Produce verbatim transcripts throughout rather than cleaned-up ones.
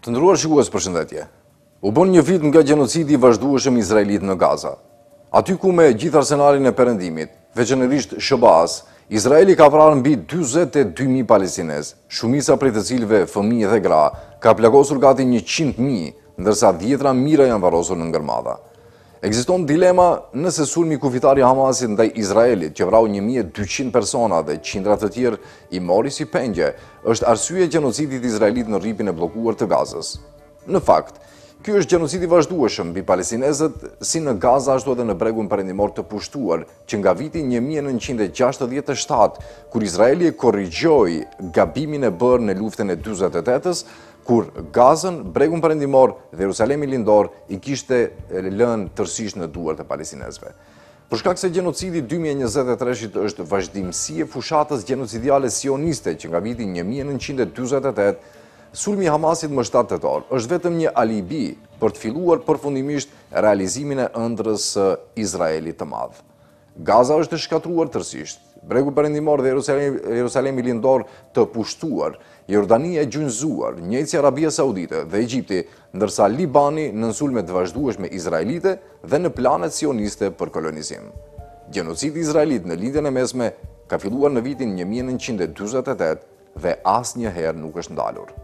Të nderuar shikues, përshëndetje. U bën një vit nga gjenocidi i vazhdueshëm izraelit në Gaza. Aty ku me gjithë arsenalin e perëndimit, veçanërisht Sh B A-s, Izraeli ka vrarë mbi dyzet e dy mijë palestinez, shumica prej të cilëve fëmijë dhe gra, ka plagosur gati njëqind mijë, ndërsa dhjetra mijëra janë varrosur në ngërmadha. Ekziston dilema nëse sulmi kufitar i Hamasit ndaj Izraelit, që vrau një mijë e dyqind persona dhe qindra të tjerë i mori si pengje, është arsye e gjenocidit izraelit në rripin e bllokuar të Gazës. Në fakt, ky është gjenocidi vazhdueshëm mbi palestinezët si në Gaza ashtu edhe në bregun perëndimor të pushtuar, që nga viti një mijë e nëntëqind e gjashtëdhjetë e shtatë, kur Izraeli e korrigjoi gabimin e bërë në luftën e dyzet e tetës, kur Gazën, bregun perëndimor dhe Jerusalemi lindor i kishte lënë tërësisht në duart e palestinezëve. Për shkak se gjenocidi dy mijë e njëzet e treshit është vazhdimsi e fushatës gjenocidiale sioniste që nga viti një mijë e nëntëqind e dyzet e tetë, sulmi i Hamasit më shtatë tetor është vetëm një alibi për të filluar përfundimisht realizimin e ëndrrës së Izraelit të madh. Gaza është e shkatruar tërësisht, bregu perëndimor dhe Jerusalemi, Jerusalemi lindor të pushtuar, Jordania e gjunjëzuar, njëjtësi Arabia Saudite dhe Egjipti, ndërsa Libani në sulme të vazhdueshme izraelite dhe në planet sioniste për kolonizim. Gjenocidi izraelit në lindjen e mesme ka filluar në vitin një mijë e nëntëqind e dyzet e tetë dhe asnjëherë nuk është ndalur.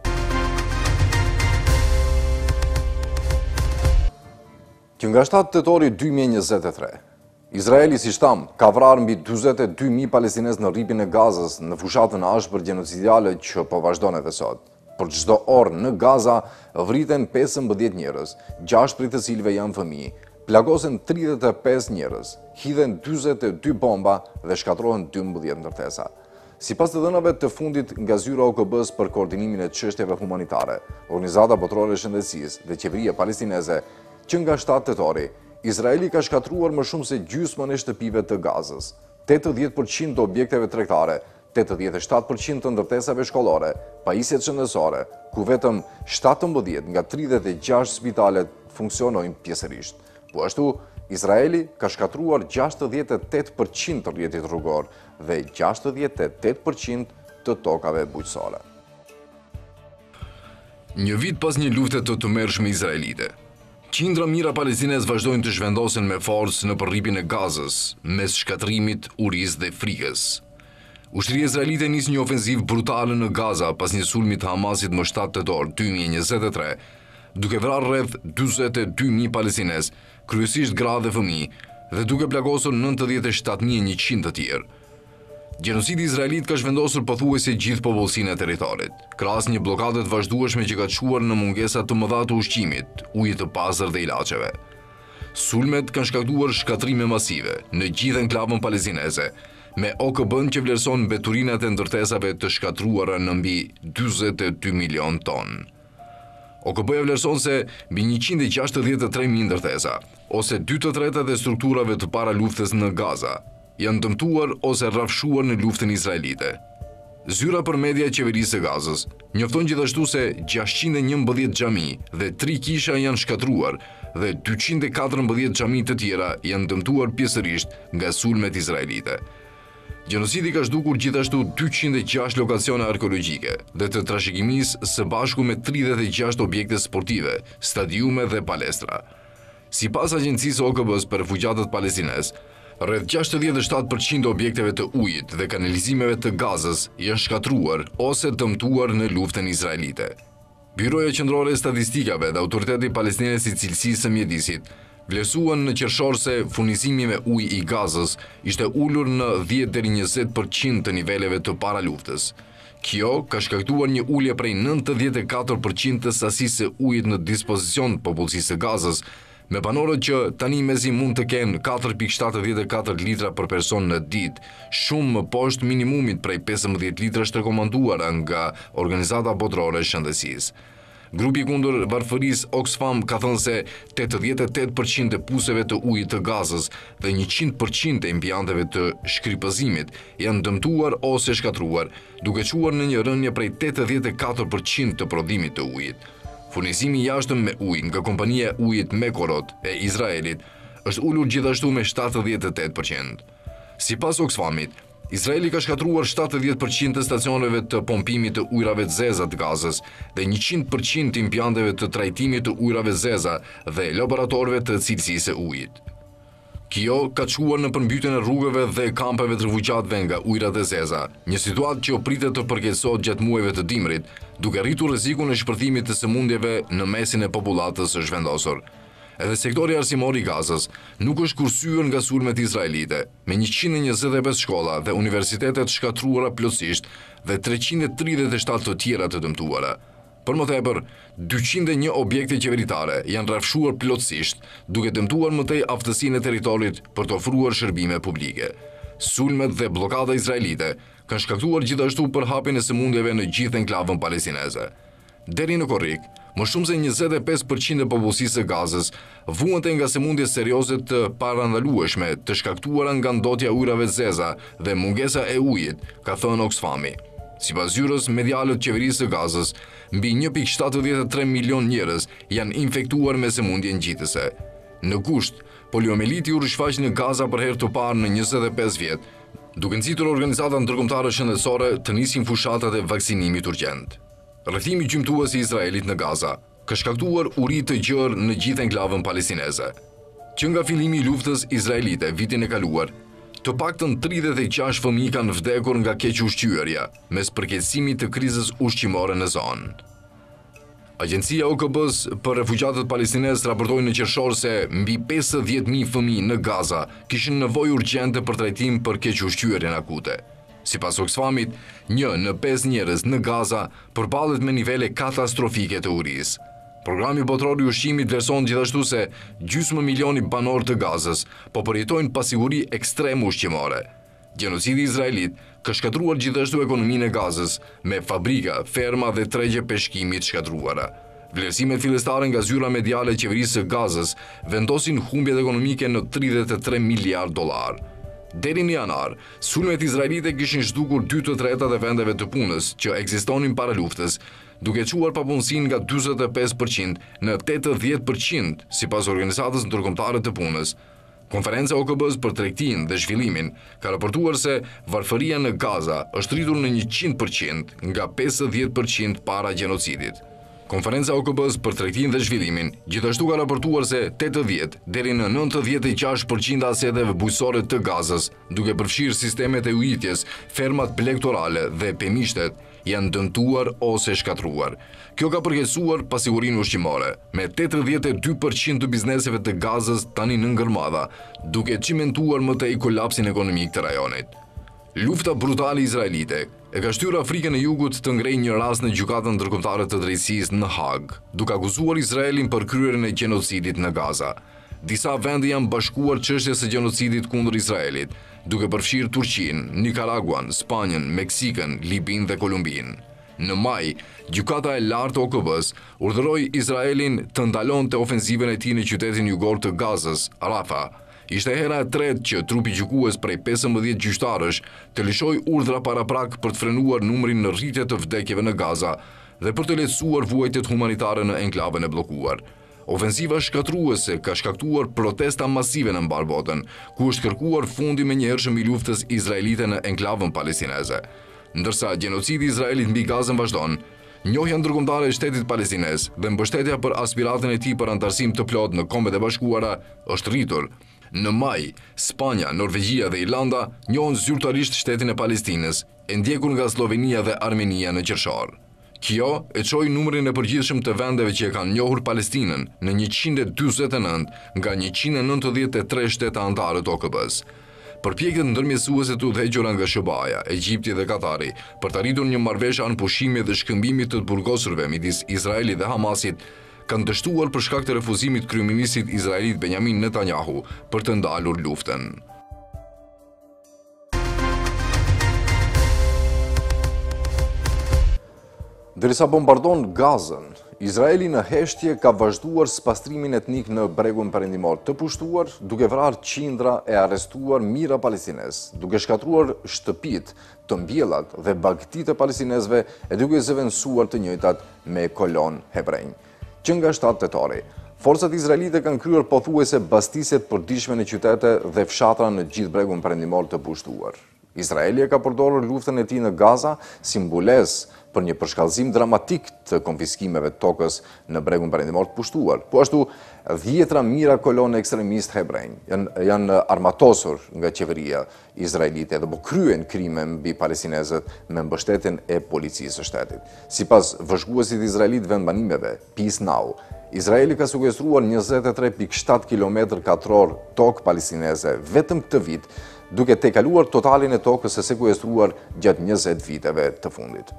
Që nga shtatë tetori dy mijë e njëzet e tre, Izraeli si shtam ka vrarë mbi dyzet e dy mijë palestinez në rripin e Gazës në fushatën e ashpër gjenocidiale që po vazhdon edhe sot. Për çdo orë në Gaza vriten pesëmbëdhjetë njerëz, gjashtë prej të cilëve janë fëmijë, plagosen tridhjetë e pesë njerëz, hidhen dyzet e dy bomba dhe shkatrohen dymbëdhjetë ndërtesa. Sipas të dhënave të fundit nga zyra O K B-s për koordinimin e çështjeve humanitare, Organizata Botërore e Shëndetësisë dhe Qeveria Palestineze, që nga shtatë tetori, Izraeli ka shkatruar më shumë se gjysmën e shtëpive të Gazës, tetëdhjetë përqind të objekteve tregtare, tetëdhjetë e shtatë përqind të ndërtesave shkollore, pajisjet shëndetësore, ku vetëm shtatëmbëdhjetë nga tridhjetë e gjashtë spitalet funksionojnë pjesërisht. Po ashtu, Izraeli ka shkatruar gjashtëdhjetë e tetë përqind të rrjetit rrugor dhe gjashtëdhjetë e tetë përqind të tokave bujqësore. Një vit pas një lufte të tmerrshme izraelite, qindra mijëra palestinez vazhdojnë të zhvendosen me forcë në rripin e Gazës, mes shkatrimit, urisë dhe frikës. Ushtria izraelite nis një ofenzivë brutale në Gaza pas një sulmi të Hamasit më shtatë tetor dy mijë e njëzet e tre, duke vrarë rreth dyzet e dy mijë palestinez, kryesisht gra dhe fëmijë, dhe duke plagosur nëntëdhjetë e shtatë mijë e njëqind të tjerë. Gjenocidi izraelit ka zhvendosur pothuajse gjithë popullsinë e territorit, krahas një bllokade të vazhdueshme që ka çuar në mungesa të mëdha të ushqimit, ujit të pastër dhe ilaçeve. Sulmet kanë shkaktuar shkatrime masive në gjithë enklavën palestineze, me O K B-n që vlerëson mbeturinat e ndërtesave të shkatruara në mbi dyzet e dy milion tonë. O K B-ja vlerëson se mbi njëqind e gjashtëdhjetë e tre mijë ndërtesa, ose dy të tretat e strukturave të para luftës në Gaza, janë dëmtuar ose rrafshuar në luftën izraelite. Zyra për media e qeverisë së Gazës njofton gjithashtu se gjashtëqind e njëmbëdhjetë xhami dhe tri kisha janë shkatruar dhe dyqind e katërmbëdhjetë xhami të tjera janë dëmtuar pjesërisht nga sulmet izraelite. Gjenocidi ka zhdukur gjithashtu dyqind e gjashtë lokacione arkeologjike dhe të trashëgimisë së bashku me tridhjetë e gjashtë objekte sportive, stadiume dhe palestra. Sipas agjencisë O K B-s për refugjatët palestinez, rreth gjashtëdhjetë e shtatë përqind të objekteve të ujit dhe kanalizimeve të Gazës janë shkatruar ose dëmtuar në luftën izraelite. Byroja Qendrore e Statistikave dhe Autoriteti Palestinez i Cilësisë së Mjedisit vlerësuan në qershor se furnizimi me ujë i Gazës ishte ulur në dhjetë deri në njëzet përqind të niveleve të para luftës. Kjo ka shkaktuar një ulje prej nëntëdhjetë e katër përqind të sasisë së ujit në dispozicion të popullsisë së Gazës, me banorët që tani mezi mund të kenë katër pikë shtatëdhjetë e katër litra për person në ditë, shumë më poshtë minimumit prej pesëmbëdhjetë litrash të rekomanduara nga Organizata Botërore e Shëndetësisë. Grupi kundër varfërisë Oxfam ka thënë se tetëdhjetë e tetë përqind e puseve të ujit të Gazës dhe njëqind përqind e impianteve të shkripëzimit janë dëmtuar ose shkatruar, duke quar në një rënje prej tetëdhjetë e katër përqind të prodhimit të ujit. Furnizimi i jashtëm me ujë nga kompania e ujit Mekorot e Izraelit është ulur gjithashtu me shtatëdhjetë e tetë përqind. Sipas Oxfamit, Izraeli ka shkatruar shtatëdhjetë përqind të stacioneve të pompimit të ujrave të zeza të Gazës dhe njëqind përqind të impianteve të trajtimit të ujrave zeza dhe laboratorëve të cilësisë së ujit. Kjo ka çuar në përmbytjen e rrugëve dhe kampeve të refugjatëve nga ujrat e zeza, një situatë që pritet të përkeqësohet gjatë muajve të dimrit, duke rritur rrezikun e shpërthimit të sëmundjeve në mesin e popullatës së zhvendosur. Edhe sektori arsimor i Gazës nuk është kursyer nga sulmet izraelite, me njëqind e njëzet e pesë shkolla dhe universitetet shkatruara plotësisht dhe treqind e tridhjetë e shtatë të tjera të dëmtuara. Për më tepër, dyqind e një objekte qeveritare janë rrafshuar plotësisht, duke dëmtuar më tej aftësinë e territorit për të ofruar shërbime publike. Sulmet dhe bllokada izraelite kanë shkaktuar gjithashtu përhapjen e sëmundjeve në gjithë enklavën palestineze. Deri në korrik, më shumë se njëzet e pesë përqind e popullsisë së Gazës vuante nga sëmundje serioze të parandalueshme të shkaktuara nga ndotja e ujrave zeza dhe mungesa e ujit, ka thënë Oxfami. Sipas zyrës mediale të qeverisë së Gazës, mbi një pikë shtatëdhjetë e tre milion njerëz janë infektuar me sëmundje ngjitëse. Në gusht, poliomeliti u rishfaq në Gaza për herë të parë në njëzet e pesë vjet, duke nxitur organizata ndërkombëtare shëndetësore të nisin fushatat e vaksinimit urgjent. Rrethimi gjymtues i Izraelit në Gaza ka shkaktuar uri të gjerë në gjithë enklavën palestineze. Që nga fillimi i luftës izraelite vitin e kaluar, të paktën tridhjetë e gjashtë fëmijë kanë vdekur nga kequshqyerja, mes përkeqësimit të krizës ushqimore në zonë. Agjencia O K B-s për refugjatët palestinezë raportoi në qershor se mbi pesëdhjetë mijë fëmijë në Gaza kishin nevojë urgjente për trajtim për kequshqyerjen akute. Sipas Oxfamit, një në pesë njerëz në Gaza përballet me nivele katastrofike të urisë. Programi botror i ushqimit vlerëson gjithashtu se gjysmë milioni banor të Gazës po përjetojnë pasiguri ekstreme ushqimore. Gjenocidi izraelit ka shkatruar gjithashtu ekonominë e Gazës me fabrika, ferma dhe tregje peshkimi të shkatruara. Vlerësimet fillestare nga zyra mediale e qeverisë së Gazës vendosin humbjet ekonomike në tridhjetë e tre miliard dollar. Deri në janar, sulmet izraelite kishin zhdukur dy të tretat e vendeve të punës që ekzistonin para luftës, duke çuar papunësinë nga njëzet e pesë përqind në tetëdhjetë përqind sipas organizatës ndërkombëtare të punës. Konferenca O K B-s për tregtinë dhe zhvillimin ka raportuar se varfëria në Gaza është rritur në njëqind përqind nga pesëdhjetë përqind para gjenocidit. Konferenca O K B-s për tregtinë dhe zhvillimin gjithashtu ka raportuar se tetëdhjetë deri në nëntëdhjetë e gjashtë përqind aseteve bujqësore të Gazës, duke përfshirë sistemet e ujitjes, fermat plektorale dhe pemishtet, janë dëmtuar ose shkatruar. Kjo ka përkeqësuar pasigurinë ushqimore, me tetëdhjetë e dy përqind të bizneseve të Gazës tani në ngërmadha, duke cimentuar më tej kolapsin ekonomik të rajonit. Lufta brutale izraelite e ka shtyrë Afrikën e Jugut të ngrejë një rast në gjykatën ndërkombëtare të drejtësisë në Hag, duke akuzuar Izraelin për kryerjen e gjenocidit në Gaza. Disa vende janë bashkuar çështjes së gjenocidit kundër Izraelit, duke përfshirë Turqinë, Nikaraguan, Spanjën, Meksikën, Libinë dhe Kolumbinë. Në maj, gjykata e lartë O K B-s urdhëroi Izraelin të ndalonte ofensivën e tij në qytetin jugor të Gazës, Rafah. Ishte hera e tretë që trupi gjykues prej pesëmbëdhjetë gjyqtarësh të lëshoi urdhra paraprak për të frenuar numrin në rritje të vdekjeve në Gaza dhe për të lehtësuar vuajtjet humanitare në enklavën e bllokuar. Ofensiva shkatruese ka shkaktuar protesta masive në mbar botën, ku është kërkuar fundi menjëhershëm i luftës izraelite në enklavën palestineze. Ndërsa gjenocidi i Izraelit mbi Gazën vazhdon, njohja ndërkombëtare e shtetit palestinez dhe mbështetja për aspiratën e tij për antarësim të plotë në Kombet e Bashkuara është rritur. Në maj, Spanja, Norvegjia dhe Irlanda njohën zyrtarisht shtetin e Palestinës, e ndjekur nga Slovenia dhe Armenia në qershor. Kjo e çoi numrin e përgjithshëm të vendeve që e kanë njohur Palestinën në njëqind e dyzet e nëntë nga njëqind e nëntëdhjetë e tre shtete anëtarë të O K B-s. Përpjekjet ndërmjetësuese të udhëhequra nga S B A-ja, Egjipti dhe Katari për të arritur një marrëveshje anëpushimit dhe shkëmbimit të burgosurve midis Izraelit dhe Hamasit kanë dështuar për shkak të refuzimit kryeministit izraelit Benjamin Netanyahu për të ndalur luftën. Derisa bombardon Gazën, Izraeli në heshtje ka vazhduar spastrimin etnik në bregun perëndimor të pushtuar, duke vrarë qindra e arrestuar mijëra palestinez, duke shkatruar shtëpitë, të mbjellat dhe bagtitë e palestinezëve e duke zëvendësuar të njëjtat me kolon hebrenj. Që nga shtatë tetori, forcat izraelite kanë kryer pothuajse bastiset përditshme në qytete dhe fshatra në gjithë bregun perëndimor të pushtuar. Izraeli e ka përdorur luftën e tij në Gaza si mbulesë për një përshkallëzim dramatik të konfiskimeve të tokës në bregun perëndimor të pushtuar. Po ashtu, dhjetra mijëra kolonë ekstremistë hebrenj janë, janë armatosur nga qeveria izraelite dhe po kryen krime mbi palestinezët me mbështetjen e policisë së shtetit. Sipas vëzhguesit izraelit vendbanimeve Peace Now, Izraeli ka sekuestruar njëzet e tre pikë shtatë kilometër katror tokë palestineze vetëm këtë vit, duke tejkaluar totalin e tokës së sekuestruar gjatë njëzet viteve të fundit.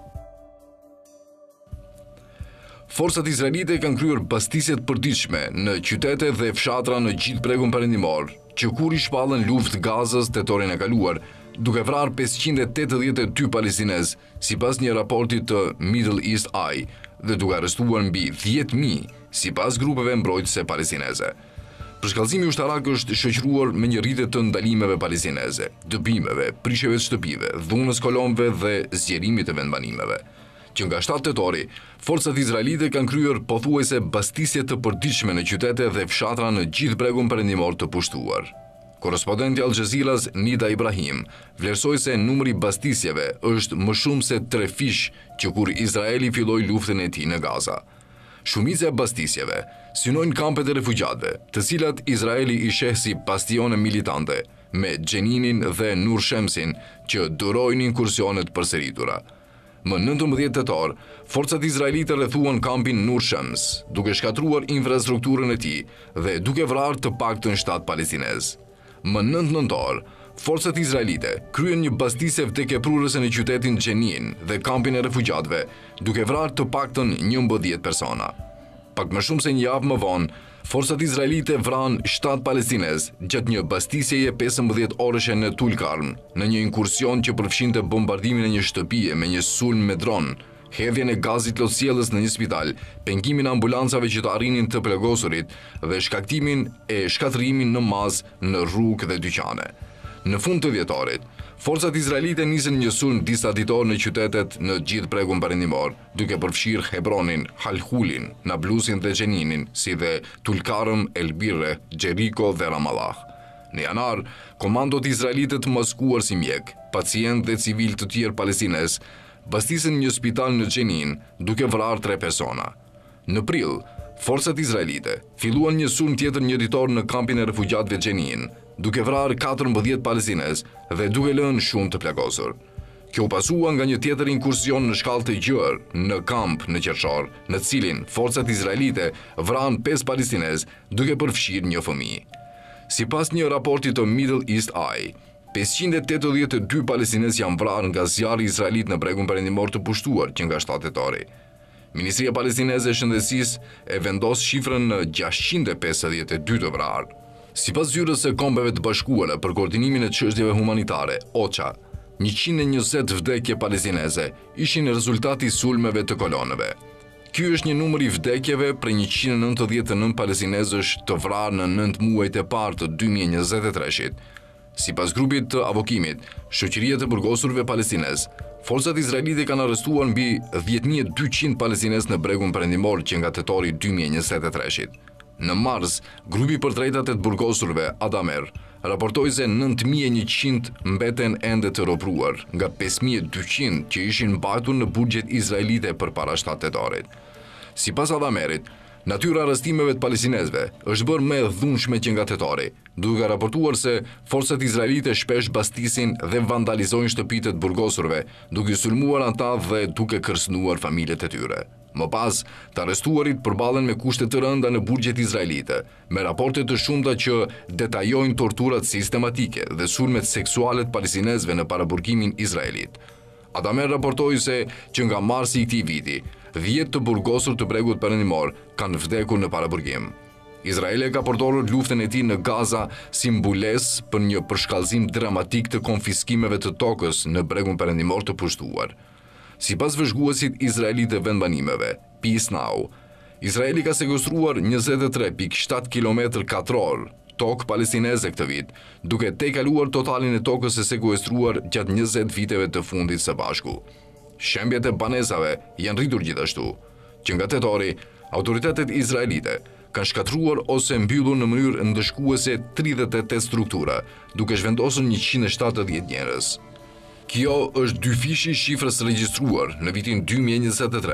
Forcat izraelite kanë kryer bastisje të përditshme në qytete dhe fshatra në gjithë bregun perëndimor, që kur i shpallën luftë Gazës tetorin e kaluar, duke vrarë pesëqind e tetëdhjetë e dy palestinez, sipas një raporti të Middle East Eye, dhe duke arrestuar mbi dhjetë mijë sipas grupeve mbrojtëse palestineze. Përshkallëzimi ushtarak është shoqëruar me një rritje të ndalimeve palestineze, dëbimeve, prishjeve të shtëpive, dhunës kolonëve dhe zgjerimit të vendbanimeve. Që nga shtatë tetori, forcat izraelite kanë kryer pothuajse bastisje të përditshme në qytete dhe fshatra në gjithë bregun perëndimor të pushtuar. Korrespondenti Al Jazeeras Nida Ibrahim vlerësoi se numri i bastisjeve është më shumë se tre fish që kur Izraeli filloi luftën e tij në Gaza. Shumica e bastisjeve synojnë kampet e refugjatëve, të cilat Izraeli i sheh si bastione militante, me Xheninin dhe Nur Shemsin që durojnë inkursionet përsëritura. Më nëntëmbëdhjetë tetor, forcat izraelite rrethuan kampin Nur Shems, duke shkatruar infrastrukturën e tij dhe duke vrarë të paktën shtatë palestinez. Më nëntë nëntor, forcat izraelite kryen një bastisje vdekjeprurëse në qytetin Xhenin dhe kampin e refugjatëve, duke vrarë të paktën njëmbëdhjetë persona. Pak më shumë se një javë më vonë, forcat izraelite vranë shtatë palestinez gjatë një bastisjeje pesëmbëdhjetë orëshe në Tulkarm, në një inkursion që përfshinte bombardimin e një shtëpie me një sulm me dron, hedhjen e gazit lotësjellës në një spital, pengimin e ambulancave që të arrinin të plagosurit dhe shkaktimin e shkatërimin në mazë në rrugë dhe dyqane. Në fund të dhjetorit, forcat izraelite nisën një sulm disa ditor në qytetet në gjithë bregun perëndimor, duke përfshirë Hebronin, Halhulin, Nablusin dhe Xheninin, si dhe Tulkarm, Elbirre, Xheriko dhe Ramallah. Në janar, komandot izraelite të maskuar si mjek, pacient dhe civil të tjerë palestinez, bastisën një spital në Xhenin, duke vrarë tre persona. Në prill, forcat izraelite filluan një sulm tjetër njëritor në kampin e refugjatëve Xhenin, duke vrarë katërmbëdhjetë palestinez dhe duke lënë shumë të plagosur. Kjo u pasua nga një tjetër inkursion në shkallë të gjerë në kamp në Qershor, në cilin forcat izraelite vranë pesë palestinez duke përfshirë një fëmijë. Sipas një raporti të Middle East Eye, pesëqind e tetëdhjetë e dy palestinez janë vrarë nga zjarri izraelit në bregun perëndimor të pushtuar që nga shtatë tetori. Ministria Palestineze e Shëndetësisë e vendos shifrën në gjashtëqind e pesëdhjetë e dy të vrarë. Sipas Zyrës së Kombeve të Bashkuara për koordinimin e çështjeve humanitare, OCHA, njëqind e njëzet vdekje palestineze ishin rezultati i sulmeve të kolonëve. Ky është një numër i vdekjeve për njëqind e nëntëdhjetë e nëntë palestinezësh të vrarë në nëntë muajt e parë të dy mijë e njëzet e treshit. Sipas grupit të avokimit, shoqëria të burgosurve palestinez, forcat izraelite kanë arrestuar mbi dhjetë mijë e dyqind palestinez në bregun perëndimor që nga tetori dy mijë e njëzet e treshit. Në mars, grupi për drejtat e të burgosurve, Adamer, raportoi se nëntë mijë e njëqind mbeten ende të robruar, nga pesë mijë e dyqind që ishin mbajtur në burgjet izraelite përpara shtatë tetorit. Sipas Adamerit, natyra arrestimeve të palestinezëve është bërë më e dhunshme që nga tetori, duke raportuar se forcat izraelite shpesh bastisin dhe vandalizojnë shtëpitë të burgosurve, duke sulmuar ata dhe duke kërcënuar familjet e tyre. Më pas, të arrestuarit përballen me kushte të rënda në burgjet izraelite, me raporte të shumta që detajojnë torturat sistematike dhe sulmet seksuale të palestinezëve në paraburgimin izraelit. Adamer raportoi se që nga marsi i këtij viti, dhjetë të burgosur të bregut perëndimor kanë vdekur në paraburgim. Izraeli ka përdorur luftën e tij në Gaza si mbulesë për një përshkallëzim dramatik të konfiskimeve të tokës në bregun perëndimor të pushtuar. Sipas vëzhguesit izraelit të vendbanimeve, Peace Now, Izraeli ka sekuestruar njëzet e tre pikë shtatë kilometër katror tokë palestineze këtë vit, duke tejkaluar totalin e tokës së sekuestruar gjatë njëzet viteve të fundit së bashku. Shembjet e banesave janë rritur gjithashtu, që nga tetori, autoritetet izraelite kanë shkatruar ose mbyllur në mënyrë ndëshkuese tridhjetë e tetë struktura, duke zhvendosur njëqind e shtatëdhjetë njerëz. Kjo është dyfishi shifrës regjistruar në vitin dy mijë e njëzet e tre.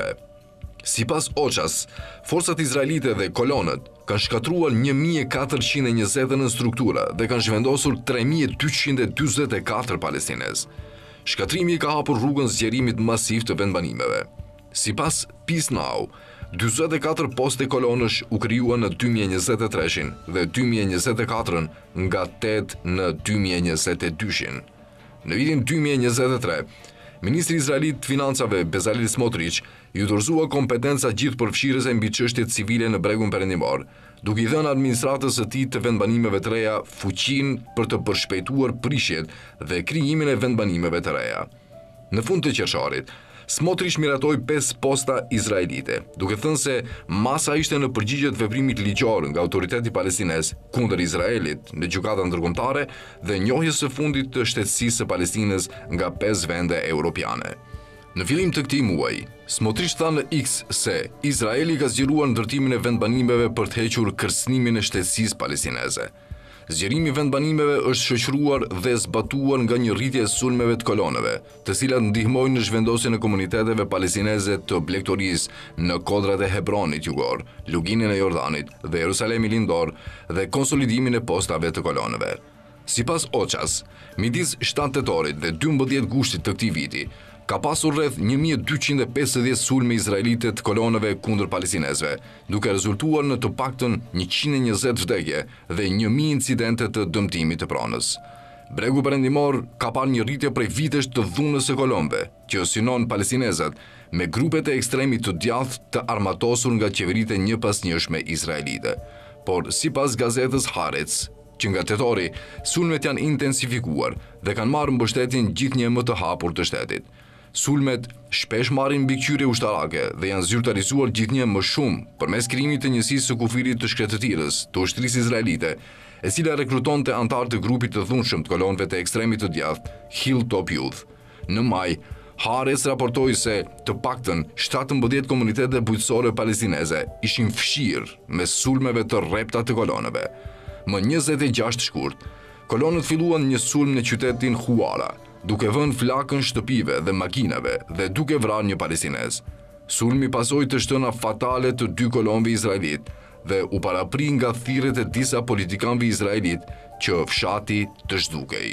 Sipas OCHA-s, forcat izraelite dhe kolonët kanë shkatruar një mijë e katërqind e njëzet e nëntë struktura dhe kanë zhvendosur tre mijë e dyqind e dyzet e katër palestinez. Shkatrimi ka hapur rrugën zgjerimit masiv të vendbanimeve. Sipas Peace Now, dyzet e katër poste kolonësh u krijuan në dy mijë e njëzet e tre dhe dy mijë e njëzet e katër nga tetë në dy mijë e njëzet e dy. Në vitin dy mijë e njëzet e tre, Ministri Izraelit të Financave Bezalel Smotrich ju dorëzua kompetenca gjithë përfshirëse mbi çështjet civile në Bregun Perëndimor, duke i dhënë administratës së tij të vendbanimeve të reja fuqinë për të përshpejtuar prishjet dhe krijimin e vendbanimeve të reja. Në fund të qersharit, Smotrich miratoi pesë posta izraelite, duke thënë se masa ishte në përgjigje të veprimit ligjor nga autoriteti palestinez kundër Izraelit në gjykatën ndërkombëtare dhe njohjes së fundit të shtetësisë së Palestinës nga pesë vende europiane. Në fillim të këtij muaji, Smotrich tha në X se Izraeli ka zgjeruar ndërtimin e vendbanimeve për të hequr kërcënimin e shtetësisë palestineze. Zgjerimi i vendbanimeve është shoqëruar dhe zbatuar nga një rritje e sulmeve të kolonëve, të cilat ndihmojnë në zhvendosjen e komuniteteve palestineze të blegtorisë në kodrat e Hebronit jugor, Luginin e Jordanit dhe Jerusalemi lindor dhe konsolidimin e postave të kolonëve. Sipas OCHA-s, midis shtatë tetorit dhe dymbëdhjetë gushtit të këtij viti, ka pasur rreth një mijë e dyqind e pesëdhjetë sulme izraelite të kolonëve kundër palestinezëve, duke rezultuar në të paktën njëqind e njëzet vdekje dhe një mijë incidente të dëmtimit të pronës. Bregu Perëndimor ka parë një rritje prej vitesh të dhunës së kolonëve, që synon palestinezët me grupet e ekstremit të djathtë të armatosur nga qeveritë e njëpasnjëshme izraelite. Por sipas gazetës Haaretz, që nga tetori, sulmet janë intensifikuar dhe kanë marrë mbështetjen gjithnjë më të hapur të shtetit. Sulmet shpesh marrin mbikëqyrje ushtarake dhe janë zyrtarizuar gjithnjë më shumë përmes krijimit të njësisë së kufirit të shkretëtirës të ushtrisë izraelite, e cila rekrutonte anëtar të grupit të dhunshëm të kolonëve të ekstremit të djathtë Hilltop Youth. Në maj, Haaretz raportoi se të paktën shtatëmbëdhjetë komunitete bujqësore palestineze ishin fshirë me sulmeve të rrepta të kolonëve. Më njëzet e gjashtë shkurt, kolonët filluan një sulm në qytetin Huara, duke vënë flakën shtëpive dhe makinave dhe duke vrarë një palestinez. Sulmi pasoi të shtëna fatale të dy kolonëve izraelit dhe u parapri nga thirrjet e disa politikanëve izraelit që fshati të zhdukej.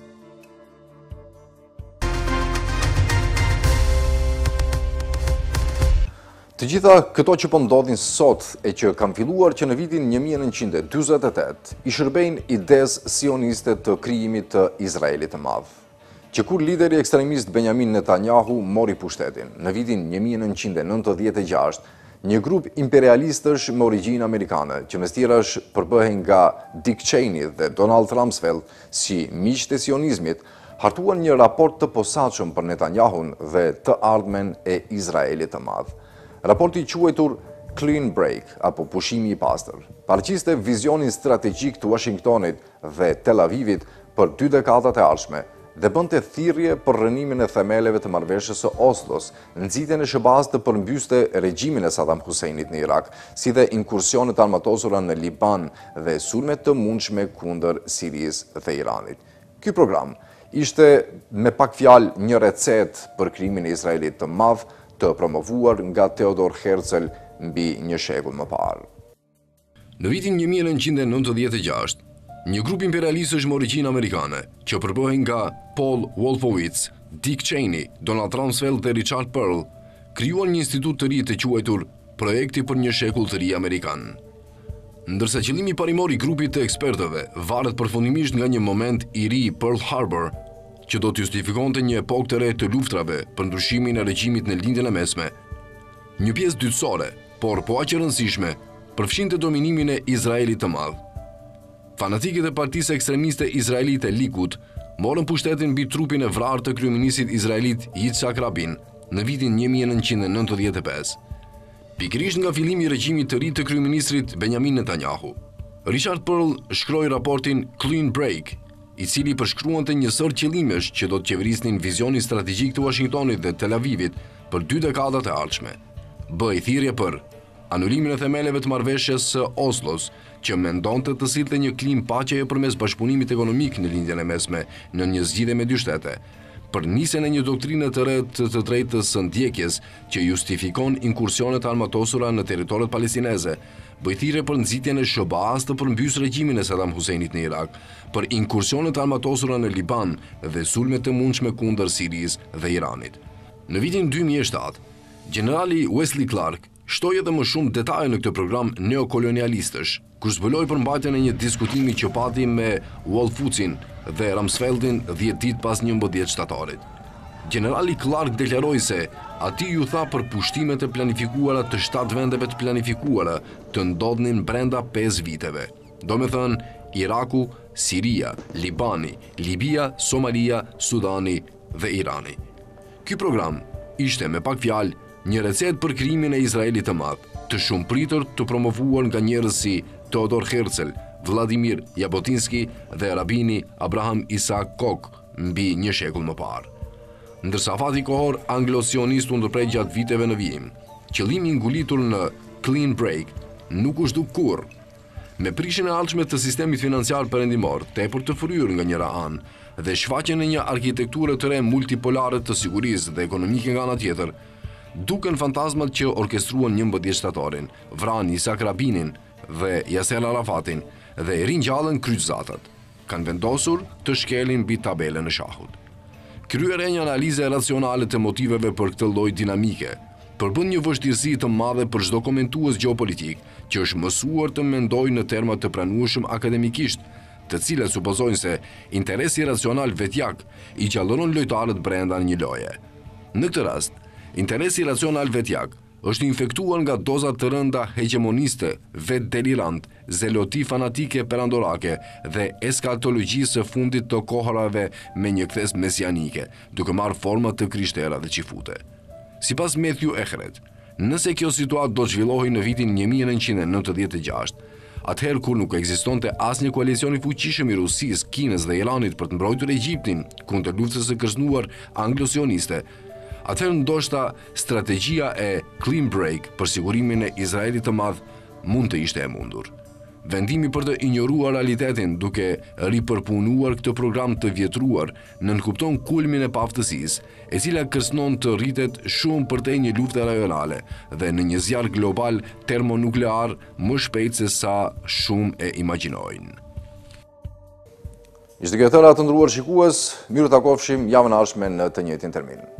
Të gjitha këto që po ndodhin sot e që kanë filluar që në vitin një mijë e nëntëqind e dyzet e tetë i shërbejnë idesë sioniste të krijimit të Izraelit të madh, që kur lideri ekstremist Benjamin Netanyahu mori pushtetin në vitin një mijë e nëntëqind e nëntëdhjetë e gjashtë, një grup imperialistësh me origjinë amerikane, që mes tjerash përbëhen nga Dick Cheney dhe Donald Rumsfeld si miq të sionizmit, hartuan një raport të posaçëm për Netanyahun dhe të ardhmen e Izraelit të madh. Raporti quajtur Clean Break, apo pushimi i pastër, paraqiste vizionin strategjik të Washingtonit dhe Tel Avivit për dy dekadat e ardhshme dhe bënte thirrje për rënimin e themeleve të marrëveshjes së Oslos, nxitjen e Shabaz të përmbyste regjimin e Saddam Huseinit në Irak, si dhe inkursionet armatosura në Liban dhe sulmet të mundshme kundër Sirisë dhe Iranit. Ky program ishte me pak fjalë një recetë për krijimin e Izraelit të madh, të promovuar nga Theodor Herzl mbi një shekull më parë. Në vitin një mijë e nëntëqind e nëntëdhjetë e gjashtë, një grup imperialistësh me origjinë amerikane, që përbëhen nga Paul Wolfowitz, Dick Cheney, Donald Rumsfeld dhe Richard Perle, krijuan një institut të ri të quajtur Projekti për një shekull të ri amerikan. Ndërsa qëllimi parimor i grupit të ekspertëve varet përfundimisht nga një moment i ri Pearl Harbor, që do të justifikonte një epokë të re të luftrave për ndryshimin e regjimit në lindjen e mesme. Një pjesë dytësore, por po aq e rëndësishme, përfshinte dominimin e Izraelit të madh. Fanatikët e partisë ekstremiste izraelite Likud morën pushtetin mbi trupin e vrarë të kryeministit izraelit Yitzhak Rabin në vitin një mijë e nëntëqind e nëntëdhjetë e pesë. Pikërisht nga fillimi i regjimit të ri të kryeministrit Benjamin Netanyahu, Richard Perle shkroi raportin Clean Break, i cili përshkruante një sër qëllimesh që do të qeverisnin vizionin strategjik të Washingtonit dhe Tel Avivit për dy dekadat e ardhshme. Bëi thirrje për anulimin e themeleve të marrëveshjes së Oslos, që mendonte të sillte një klim paqeje përmes bashkëpunimit ekonomik në lindjen e mesme në një zgjidhje me dy shtete, për nisjen e një doktrine të re të drejtës së ndjekjes që justifikon inkursionet armatosura në territoret palestineze, bëjthire për nxitjen e S B A-s të përmbys regjimin e Saddam Huseinit në Irak, për inkursionet armatosura në Liban dhe sulmet të mundshme kundër Sirisë dhe Iranit. Në vitin dy mijë e shtatë, generali Wesley Clark shtoi edhe më shumë detaje në këtë program neokolonialistësh, kur zbuloi përmbajtjen e një diskutimi që pati me Wolfutsin dhe Rumsfeldin dhjetë ditë pas njëmbëdhjetë shtatorit. Generali Clark deklaroi se ati ju tha për pushtimet e planifikuara të shtatë vendeve të planifikuara të ndodhnin brenda pesë viteve. Do me thënë Iraku, Siria, Libani, Libia, Somalia, Sudani dhe Irani. Ky program ishte me pak fjalë një recetë për krimin e Izraelit të madh, të shumëpritur të promovuar nga njerëz si Theodor Herzl, Vladimir Jabotinsky dhe rabini Abraham Isaac Koch mbi një shekull më parë. Ndërsa fati kohor anglo-sionist u ndërprej gjatë viteve në vijim, qëllimi i ngulitur në clean break nuk u zhduk kurrë. Me prishjen e ardhshme të sistemit financiar perëndimor, tepër të fryrë nga njëra anë dhe shfaqjen e një arkitekture të re multipolare të sigurisë dhe ekonomike nga ana tjetër, duken fantazmat që orkestruan njëmbëdhjetë shtatorin, vranë Isaac Rabinin dhe Yasser Arafatin dhe ringjallën kryqëzatat. Kanë vendosur të shkelin mbi tabelën e shahut. Kryer e një analize racionale të motiveve për këtë lloj dinamike, përbën një vështirësi të madhe për çdo komentues gjeopolitik që është mësuar të mendojë në terma të pranueshëm akademikisht, të cilët supozojnë se interesi racional vetjak i gjallëron lojtarët brenda një loje. Në këtë rast, interesi racional vetjak është infektuar nga doza të rënda hegemoniste, vetë delirant, zeloti fanatike perandorake dhe eskatologjisë së fundit të kohërave me një kthes mesianike, duke marrë forma të krishtera dhe qifute. Sipas Matthew Ehret, nëse kjo situatë do të zhvillohej në vitin një mijë e nëntëqind e nëntëdhjetë e gjashtë, atëherë kur nuk ekzistonte asnjë koalicion i fuqishëm i Rusisë, Kinës dhe Iranit për të mbrojtur Egjiptin kundër luftës së kërcënuar anglo-sioniste, atëherë ndoshta strategjia e clean break për sigurimin e Izraelit të madh mund të ishte e mundur. Vendimi për të injoruar realitetin duke ripërpunuar këtë program të vjetruar nënkupton kulmin e paaftësisë, e cila kërcënon të rritet shumë përtej një lufte rajonale dhe në një zjarr global termonuklear më shpejt se sa shumë e imagjinojnë. Ishte kjo të nderuar shikues, miru takofshim javën e ardhshme në të njëjtin termin.